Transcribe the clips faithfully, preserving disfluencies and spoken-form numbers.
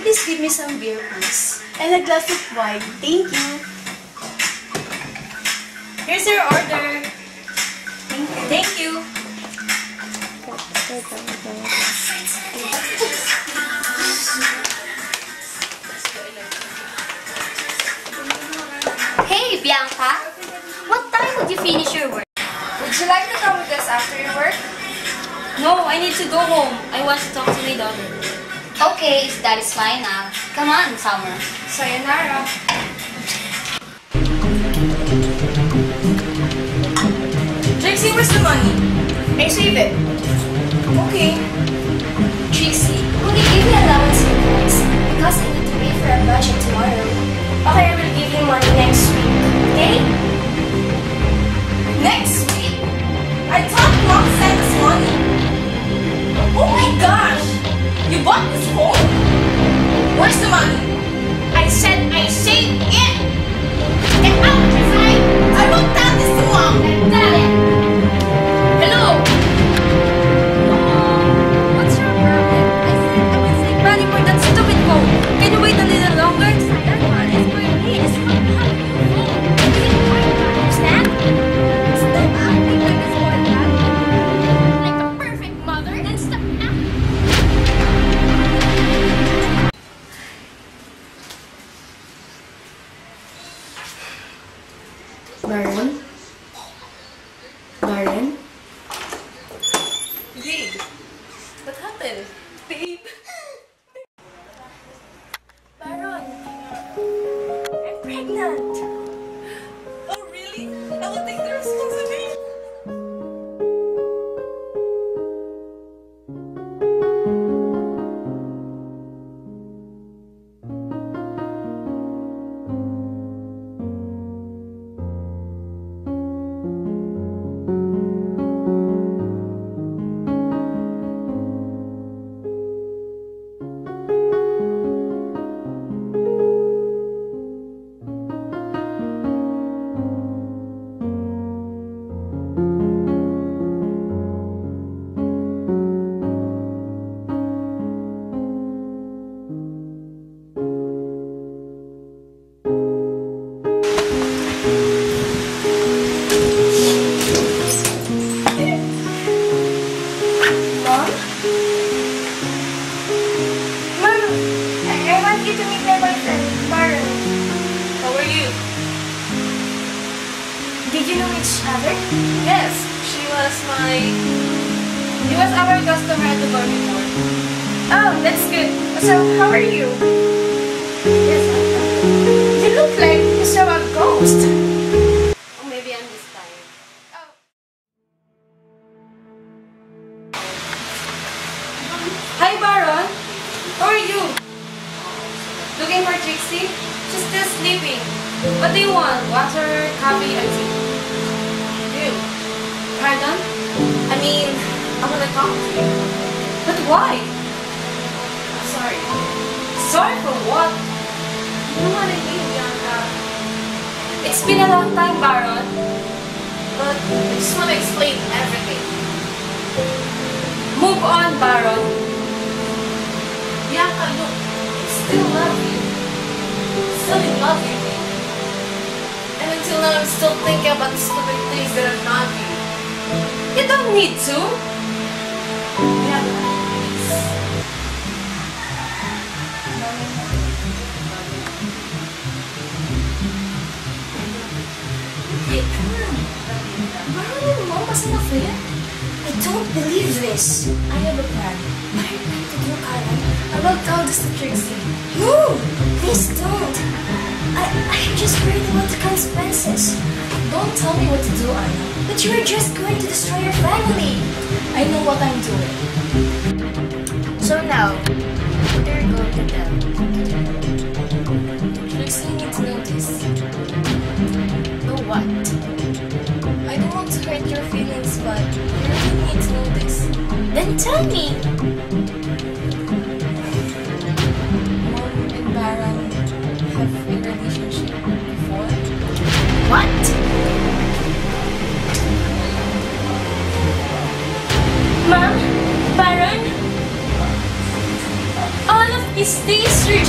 please give me some beer, please? And a glass of wine. Thank you. Here's your order. Thank you. Hey, Bianca. What time would you finish your work? Would you like to come with us after your work? No, I need to go home. I want to talk to my daughter. Okay, if that is fine now. Come on, Summer. Sayonara. Trixie, where's the money? I save it. Okay. Trixie, will you give me allowance for price? Because I need to pay for a budget tomorrow. Okay, I will give you money next week. Okay? Next week? I thought Mom sent us money. Oh my gosh! You bought this phone? Where's the money? I said I saved it! Get out, right? I won't tell this to Mom! Tell it! Hello? What's your problem? I said I will save money for that stupid phone. Can you wait a little longer? That one is for me. It's not how you phone. You can find that. Understand? Stop acting like a spoiled brat. Like a perfect mother. Then stop acting. Baron? Baron? Babe, what happened? Babe? Baron, I'm pregnant. Oh, really? I will take the responsibility. Did you know each other? Yes, she was my... She was our customer at the bar before. Oh, that's good. So, how are you? Yes, I'm fine. You look like you saw a ghost. Or maybe I'm just tired. Oh. Hi, Baron. How are you? Looking for Trixie? She's still sleeping. What do you want? Water, coffee, and tea? You. Pardon? I mean, I want to talk to you. But why? Sorry. Sorry for what? You know what I mean, Bianca. It's been a long time, Baron. But I just want to explain everything. Move on, Baron. Bianca, look. I still love you. Still in love with me. And until now, I'm still thinking about the stupid things that I've done to you. You don't need to. Yeah, please. Hey, come on. Baron and Mom wasn't a friend? I don't believe this. I have a plan. What are you going to do, Karen? I will tell this to Trixie. No! Please don't. I, I just worried about the consequences. Don't tell me what to do, Anna. But you are just going to destroy your family. I know what I'm doing. So now, what are you going to tell? Trixie needs to know this. Know what? I don't want to hurt your feelings, but you really need to know this. Then tell me. Mom and Baron have a relationship before. What? Mom? Baron? All of these things are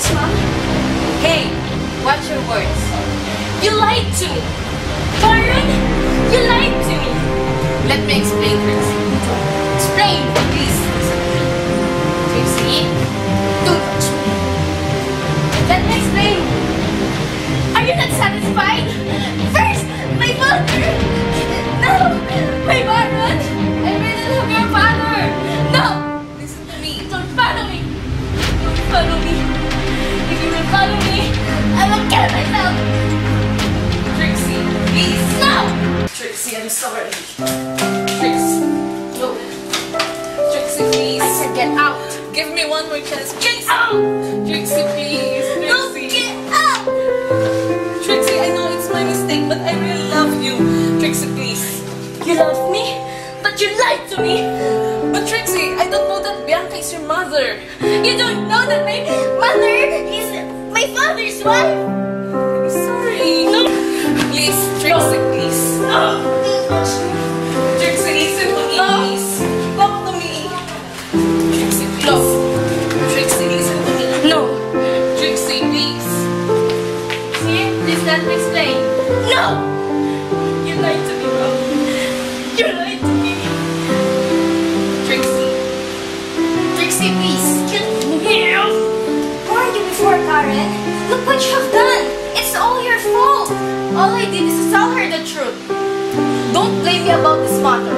Yes, Mom. Hey, watch your words. You lied to me. Baron, you lied to me. Let me explain, Trixie. Explain. Please, listen to me. Trixie, Don't touch me. let me explain. Are you not satisfied? First, my father. No, my Baron. I really love your father. No, Listen to me. don't follow me. Don't follow me. If you will follow me, I will kill myself. Trixie, please. No. Trixie, I'm sorry. Trixie, no. Trixie, please. I said get out. Give me one more chance, Get please. out. Trixie, please. No, Trixie. get out. Trixie, I know it's my mistake, but I really love you. Trixie, please. You love me, but you lied to me. But Trixie, I don't know that Bianca is your mother. You don't know that my mother is my father's wife. I'm sorry. No. Please, Trixie, please. No. Trixie, listen to me, No. please. Talk to me. Trixie, please. Trixie, listen to me. No. Trixie, please. See, please let me explain. No. You lied to me, Mom. You lied to me. Trixie. Trixie, please. Get me out. Who are you before, Karen? Look what you have done. It's all your fault. All I did is to tell her the truth. Don't blame me about this matter.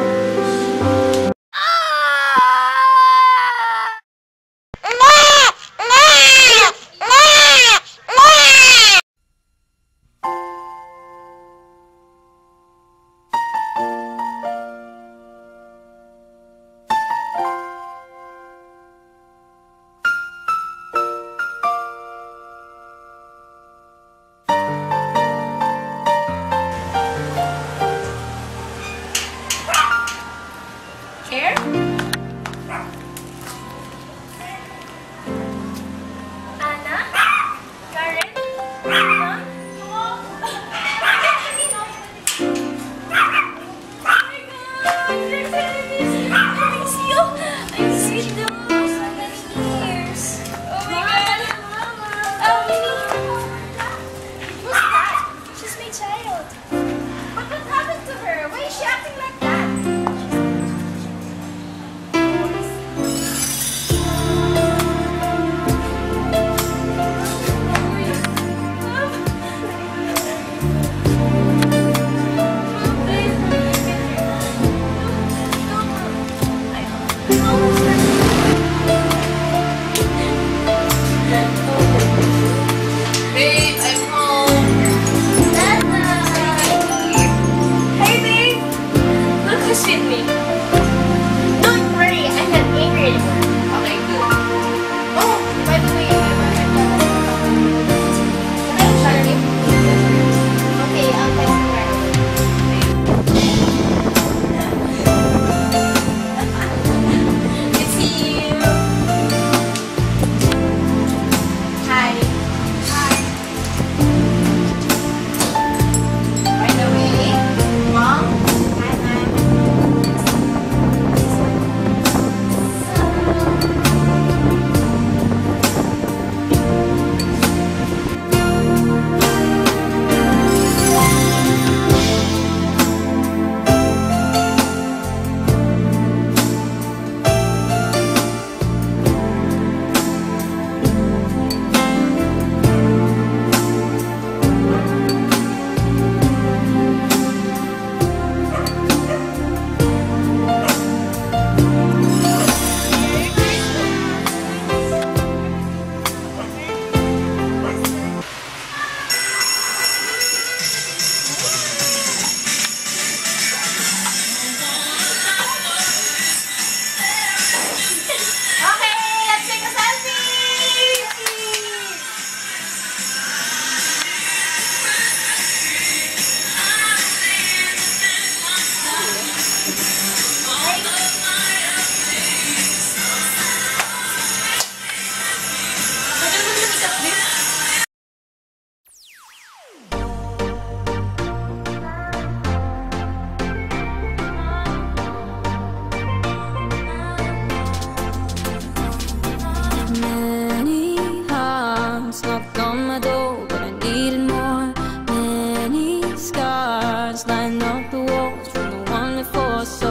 on my door, but I needed more. Many scars line up the walls from the one before, so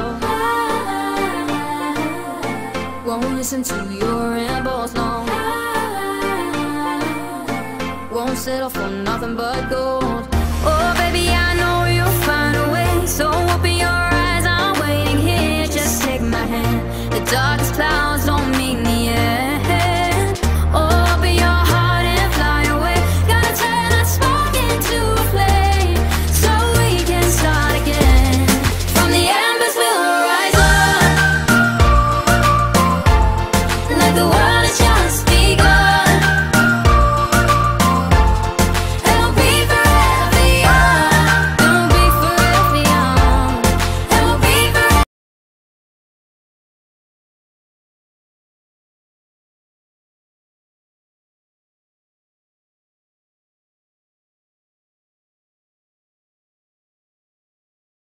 I won't listen to your rambles, no. I won't settle for nothing but gold. Oh baby, I know you'll find a way, so open your eyes, I'm waiting here. Just take my hand, the darkest cloud